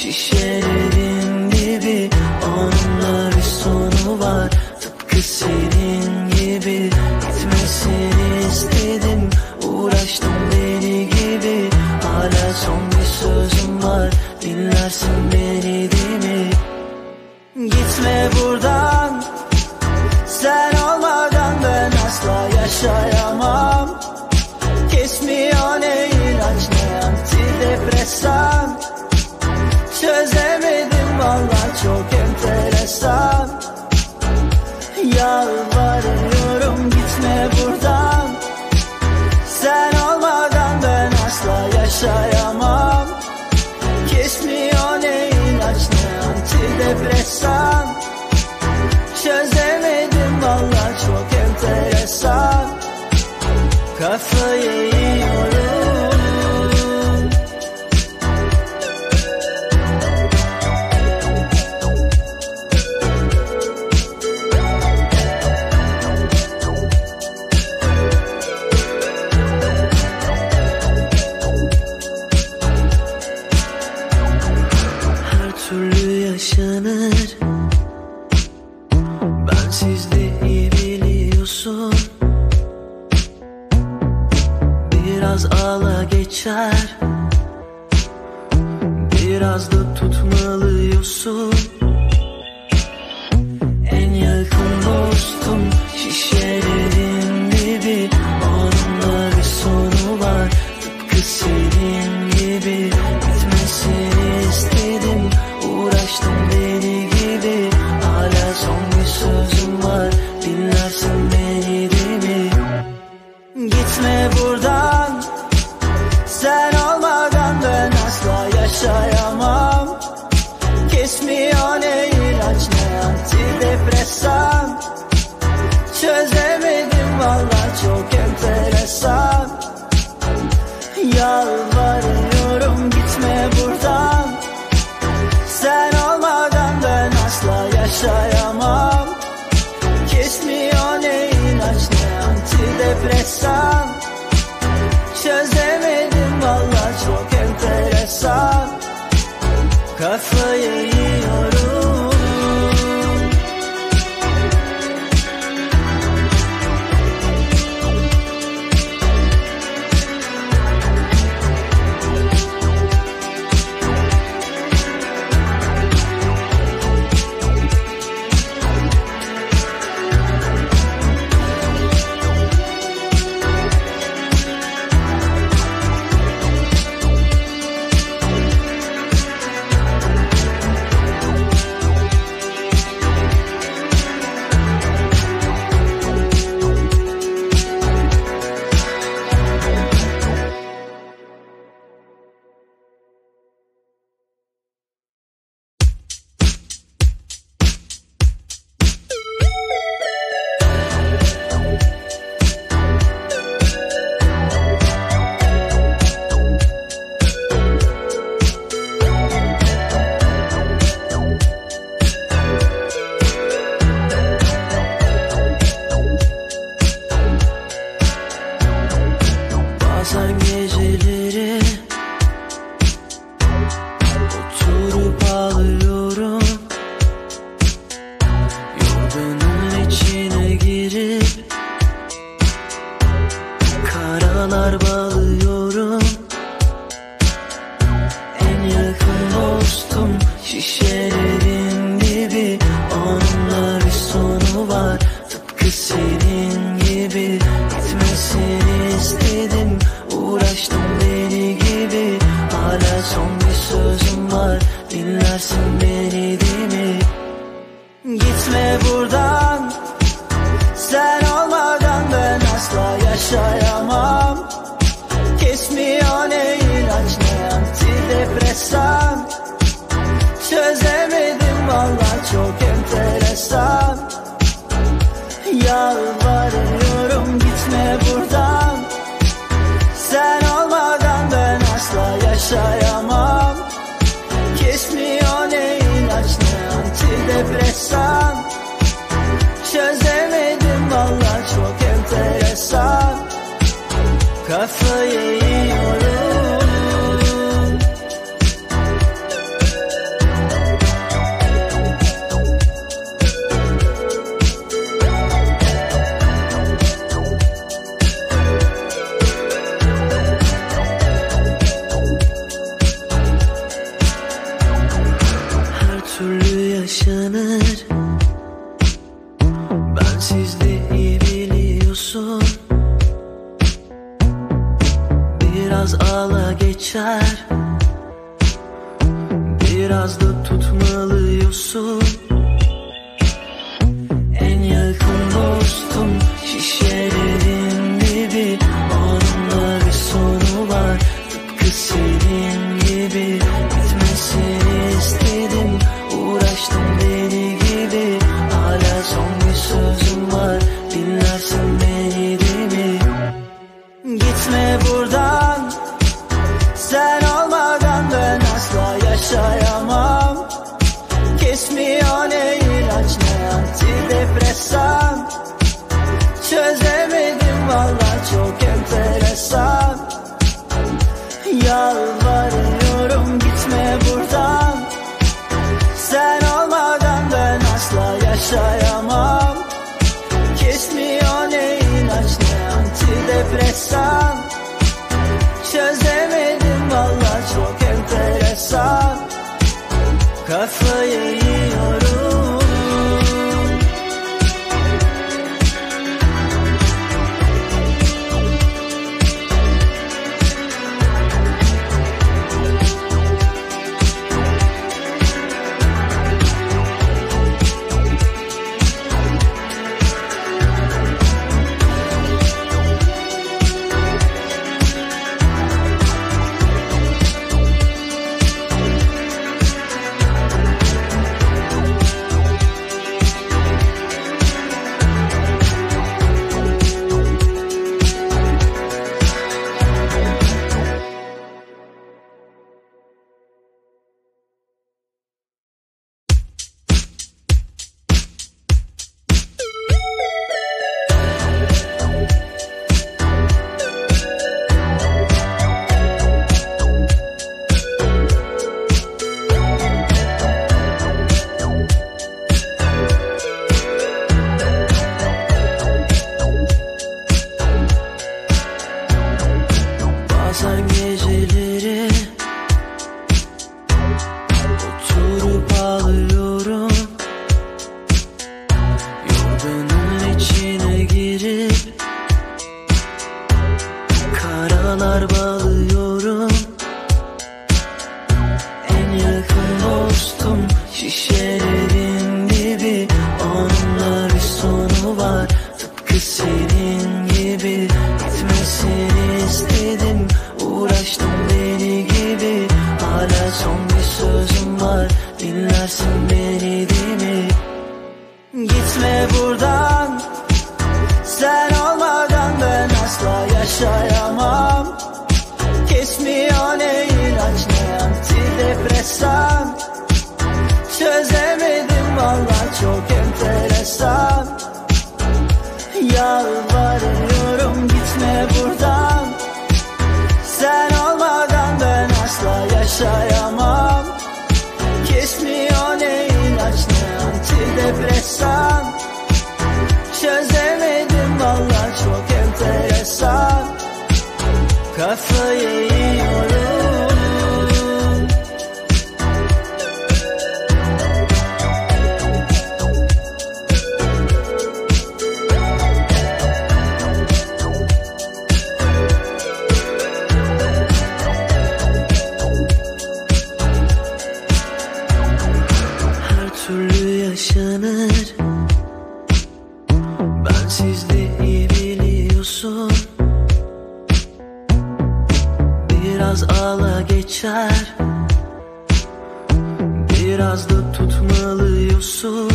şişelerin gibi. Onunla bir sonu var, tıpkı senin gibi. Gitmesini istedim, uğraştım deli gibi. Hala son bir sözüm var, dinlersin beni değil mi? Gitme buradan, sen olmadan ben asla yaşayamam. Kesmiyor ne ilaç ne antidepresan. Çözemedim vallahi, çok enteresan. Yalvarıyorum gitme buradan, sen olmadan ben asla yaşayamam. Kesmiyor ne ilaç ne antidepresan. Çözemedim vallahi, çok enteresan. Kafayı yiyorum. Her türlü yaşanır, bensiz de iyi biliyorsun. Biraz ağla geçer, biraz da tutmalıyorsun. En yakın dostum şişelerin gibi. Onunla bir sonu var, tıpkı senin gibi. Gitmesini istedim, uğraştım deli gibi. Hala son bir sözüm var, dinlersin beni değil mi? Gitme buradan, sen olmadan ben asla yaşayamam. Kesmiyor ne ilaç ne antidepresan. Çözemedim vallahi, çok enteresan. Yalvarıyorum gitme buradan, sen olmadan ben asla yaşayamam. Kesmiyor ne ilaç ne antidepresan. Çözemedim vallahi, çok enteresan. Kafayı yiyorum. Bazen geceleri oturup ağlıyorum. Yorganın içine girip karalar bağlıyorum. En yakın dostum şişelerin gibi. Onunla bir sonu var, tıpkı senin gibi. Gitmesini istedim, uğraştım deli gibi. Hala son bir sözüm var, dinlersin beni değil mi? Gitme buradan, sen olmadan ben asla yaşayamam. Kesmiyor ne ilaç ne antidepresan. Çözemedim vallahi, çok enteresan. Yalvarıyorum gitme buradan, sen olmadan ben asla yaşayamam. Kesmiyor ne ilaç ne antidepresan. Çözemedim vallahi, çok enteresan. Kafayı yiyorum. yaşanır. Bensizliği biliyorsun. Biraz ağla geçer, biraz da tutmalıyorsun. En yakın dostum şişelerin dibi, onunla bir sonu var. Tıpkı senin gibi bitmesini istedim. Uğraştım deli gibi, hala son bir sözüm var. Dinlersin beni değil mi? Gitme buradan, sen olmadan ben asla yaşayamam. Kesmiyor ne ilaç ne antidepresan. Çözemedim vallahi, çok enteresan. Yalvarıyorum gitme buradan, sen olmadan ben asla yaşayamam. Kesmiyor ne ilaç ne antidepresan. Çözemedim vallahi, çok enteresan. Kafayı yiyorum. Bazen geceleri oturup ağlıyorum. Yorganın içine girip karalar bağlıyorum. En yakın dostum şişelerin dibi, onunla bir sonu var. Tıpkı senin gibi bitmesini istedim. Uğraştım deli gibi, hala son bir sözüm var. Dinlersin beni değil mi? Gitme buradan, sen olmadan ben asla yaşayamam. Kesmiyor ne ilaç ne antidepresan. Çözemedim vallahi, çok enteresan. Yalvarıyorum gitme buradan, sen olmadan ben asla yaşayamam. Kesmiyor ne ilaç ne antidepresan. Çözemedim vallahi, çok enteresan. Kafayı yiyorum. Türlü yaşanır. Bensizliği biliyorsun. Biraz ağla geçer, biraz da tutmalıyorsun.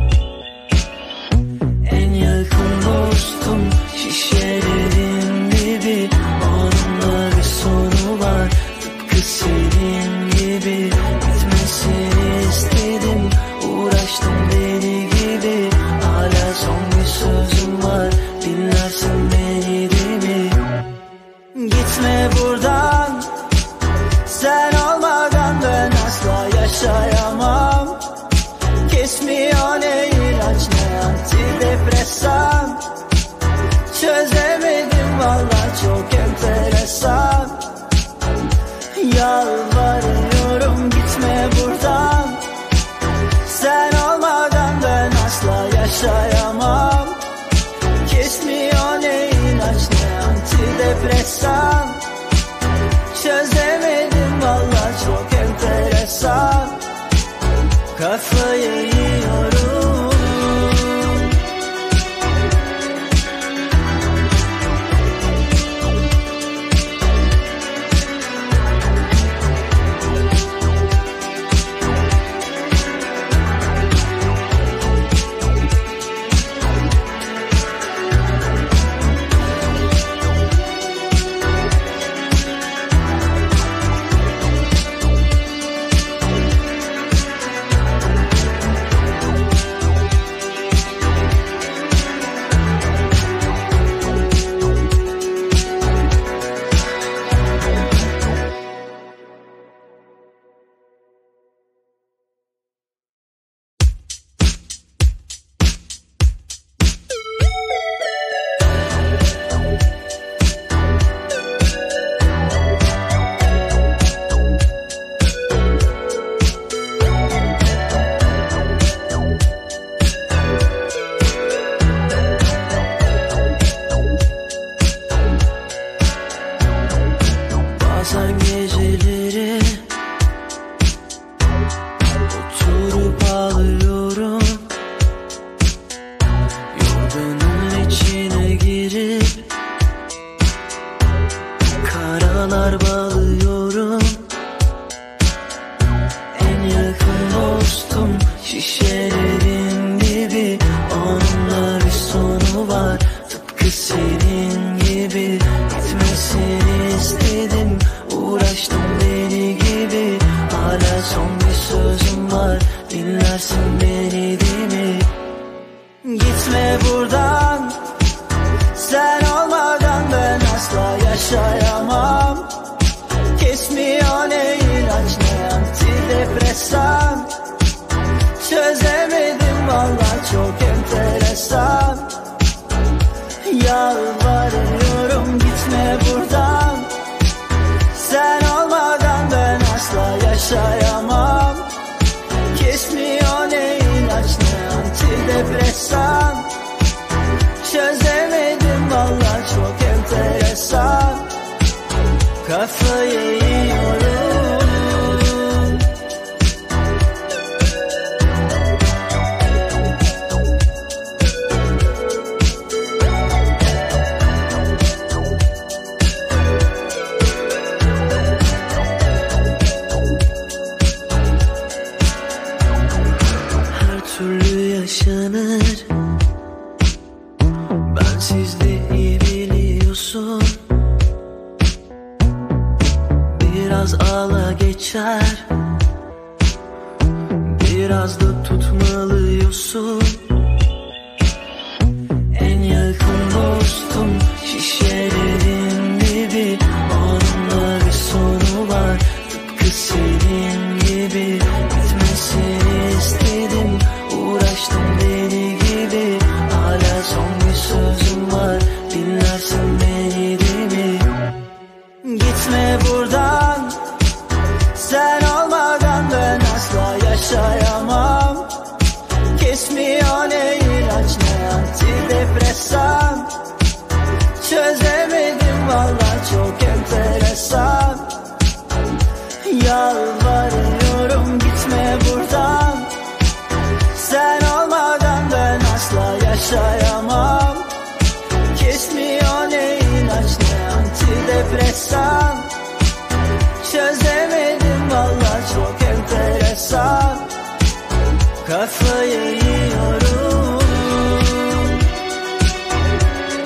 En yakın dostum şişelerin dibi, onunla bir sonu var. Tıpkı senin gibi bitmesini istedim. Uğraştım deli gibi, hala son bir sözüm var. Dinlersin beni değil mi? Gitme buradan, sen olmadan ben asla yaşayamam. Kesmiyor ne ilaç ne antidepresan. Çözemedim vallahi, çok enteresan. Yalvarıyorum gitme buradan, sen enteresan. Çözemedim valla, çok enteresan. Kafayı yiyorum. Bazen geceleri oturup ağlıyorum. Yorganın içine girip karalar bağlıyorum. En yakın dostum şişelerin dibi, onunla bir sonu var tıpkı senin gibi. Gitmesini istedim, uğraştım deli gibi. Hala son bir sözüm var, dinlersin beni değil mi? Gitme buradan, sen olmadan ben asla yaşayamam. Kesmiyor ne ilaç ne antidepresan. Çözemedim valla, çok enteresan. Yalvarıyorum gitme buradan, sen olmadan ben asla yaşayamam. Kesmiyor ne ilaç ne antidepresan. Çözemedim valla, çok enteresan. Kafayı yiyorum. Türlü yaşanır, bensiz de iyi biliyorsun. Biraz ağla geçer, biraz da tutmalıyorsun. En yakın dostum şişelerin dibi, onunla bir sonu var tıpkı senin gibi. Gitmesini istedim, uğraştım deli gibi. Hala son bir sözüm var, dinlersin beni değil mi? Gitme buradan, sen olmadan ben asla yaşayamam. Kesmiyor ne ilaç ne antidepresan. Çözemedim valla, çok enteresan. Yalvarıyorum gitme buradan, sen olmadan ben asla yaşayamam. Kesmiyor ne ilaç ne antidepresan. Çözemedim valla, çok enteresan. Kafayı yiyorum.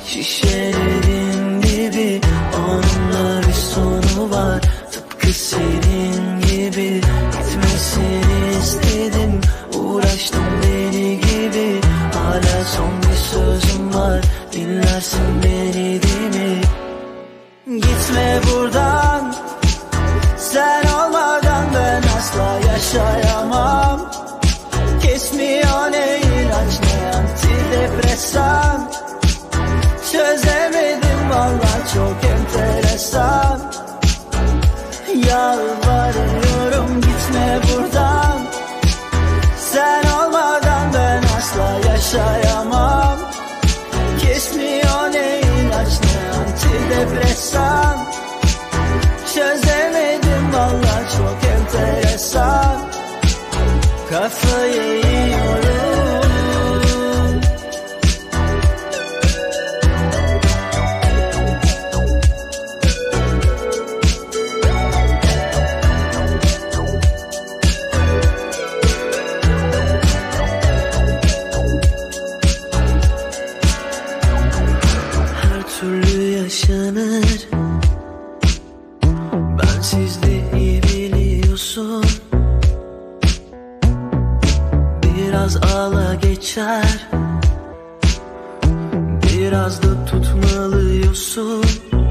şişelerin gibi. Onunla bir sonu var, tıpkı senin gibi. Gitmesini istedim, uğraştım deli gibi. Hala son bir sözüm var, dinlersin beni değil mi? Gitme buradan, sen olmadan ben asla yaşayamam. Kesmiyor ne ilaç ne antidepresan. Çözemedim vallahi, çok enteresan. Yalvarıyorum gitme buradan, sen olmadan ben asla yaşayamam. Kesmiyor ne ilaç ne antidepresan. Çözemedim vallahi, çok enteresan. Kafayı yiyorum. Her türlü yaşanır, bensiz de iyi biliyorsun. Biraz ağla geçer, biraz da tutmalıyorsun.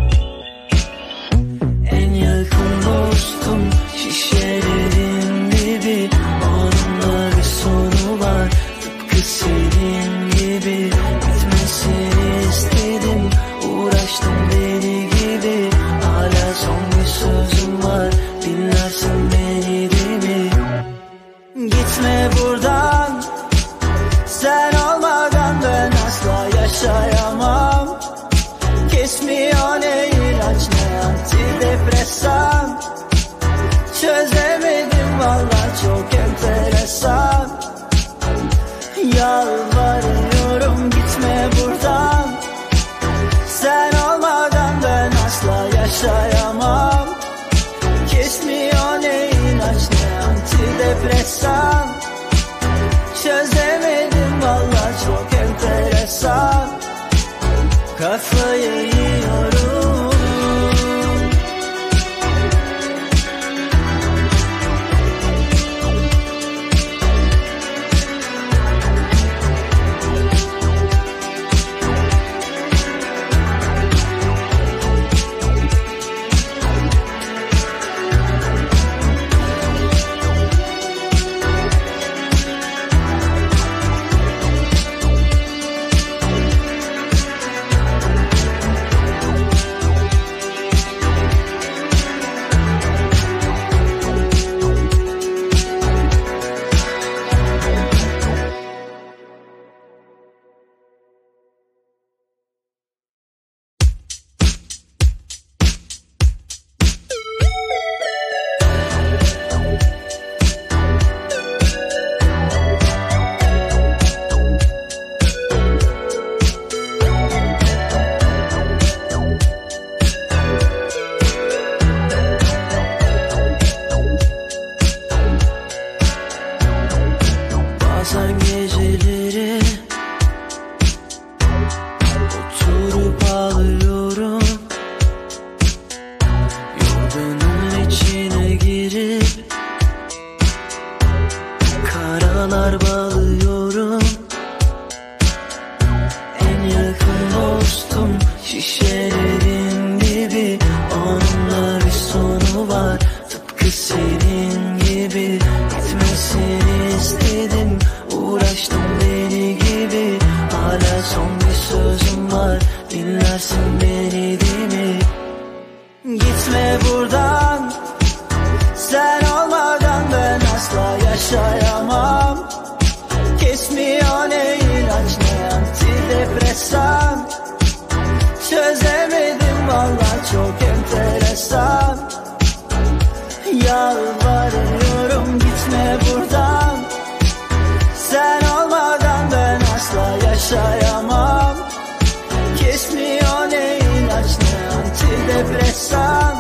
En yakın dostum şişelerin dibi. Onunla bir sonu var, tıpkı senin gibi. Gitmesini istedim, uğraştım deli gibi. Hala son bir sözüm var, dinlersin beni değil mi? Gitme buradan, sen olmadan ben asla yaşayamam. Kesmiyor ne ilaç ne antidepresan. Çözemedim vallahi, çok enteresan. Yalvarıyorum gitme buradan, sen olmadan ben asla yaşayamam. Kesmiyor ne ilaç ne antidepresan. Çözemedim vallahi, çok enteresan. Kafayı yiyorum. Bazen geceleri oturup ağlıyorum. Yorganın içine girip karalar bağlıyorum. En yakın dostum şişelerin dibi. Onunla bir sonu var, tıpkı senin gibi. Gitmesini istedim, uğraştım deli gibi. Hala son bir sözüm var, dinlersin beni değil mi? Gitme buradan, sen olmadan ben asla yaşayamam. Kesmiyor ne ilaç ne antidepresan. Çözemedim vallahi, çok enteresan. Yalvarıyorum gitme buradan, sen olmadan ben asla yaşayamam. Kesmiyor ne ilaç ne antidepresan.